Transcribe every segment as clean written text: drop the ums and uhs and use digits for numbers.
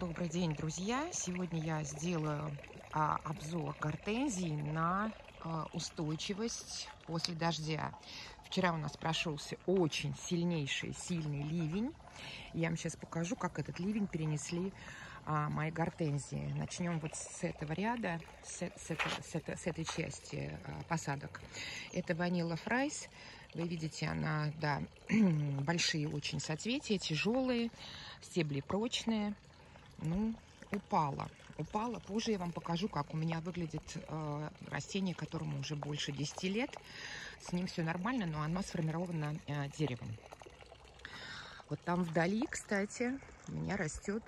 Добрый день, друзья! Сегодня я сделаю обзор гортензий на устойчивость после дождя. Вчера у нас прошелся очень сильный ливень. Я вам сейчас покажу, как этот ливень перенесли мои гортензии. Начнем вот с этого ряда, с этой части посадок. Это Vanilla Fries. Вы видите, она, да, большие очень соцветия, тяжелые, стебли прочные. Ну, упала. Позже я вам покажу, как у меня выглядит растение, которому уже больше 10 лет. С ним все нормально, но оно сформировано деревом. Вот там вдали, кстати, у меня растет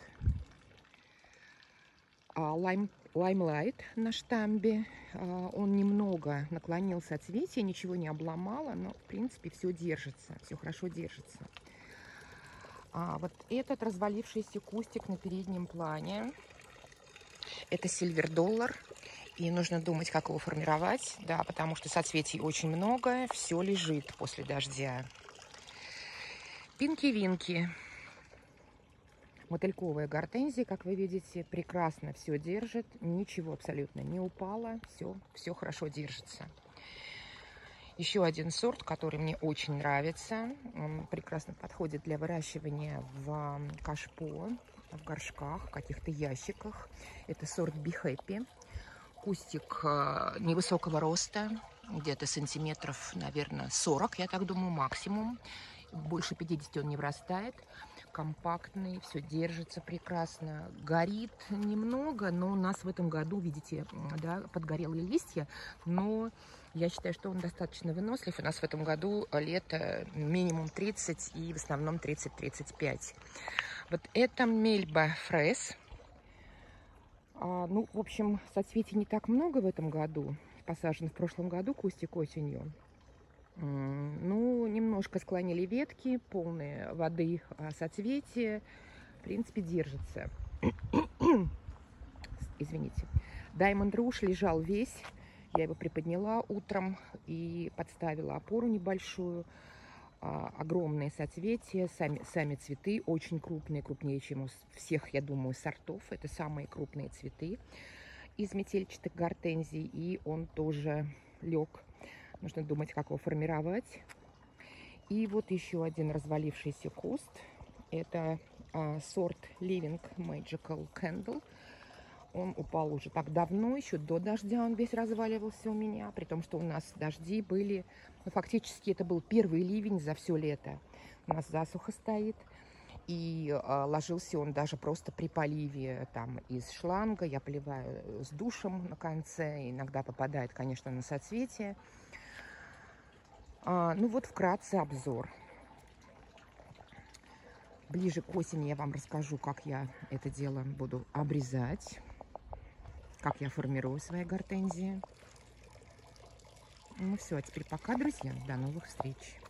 Limelight на штамбе. Он немного наклонил соцветие, ничего не обломало, но, в принципе, все держится, все хорошо держится. Вот этот развалившийся кустик на переднем плане, это Silver Dollar, и нужно думать, как его формировать, да, потому что соцветий очень много, все лежит после дождя. Пинки-винки, мотыльковая гортензия, как вы видите, прекрасно все держит, ничего абсолютно не упало, все хорошо держится. Еще один сорт, который мне очень нравится, он прекрасно подходит для выращивания в кашпо, в горшках, в каких-то ящиках. Это сорт Be Happy. Кустик невысокого роста, где-то сантиметров, наверное, 40, я так думаю, максимум. Больше 50 он не вырастает. Компактный, все держится прекрасно. Горит немного, но у нас в этом году, видите, да, подгорелые листья. Но я считаю, что он достаточно вынослив. У нас в этом году лето минимум 30 и в основном 30-35. Вот это Мельба Фрес. Ну, в общем, соцветий не так много в этом году. Посажен в прошлом году кустик осенью. Ну, немножко склонили ветки, полные воды соцветия. В принципе, держится. Извините. Diamond Rouge лежал весь. Я его приподняла утром и подставила опору небольшую. Огромные соцветия, сами цветы очень крупные, крупнее, чем у всех, я думаю, сортов. Это самые крупные цветы из метельчатых гортензий. И он тоже лег. Нужно думать, как его формировать. И вот еще один развалившийся куст. Это сорт Living Magical Candle. Он упал уже так давно, еще до дождя он весь разваливался у меня. При том, что у нас дожди были, ну, фактически это был первый ливень за все лето. У нас засуха стоит. И ложился он даже просто при поливе там из шланга. Я поливаю с душем на конце. Иногда попадает, конечно, на соцветие. Ну вот вкратце обзор. Ближе к осени я вам расскажу, как я это дело буду обрезать, как я формирую свои гортензии. Ну все, а теперь пока, друзья. До новых встреч.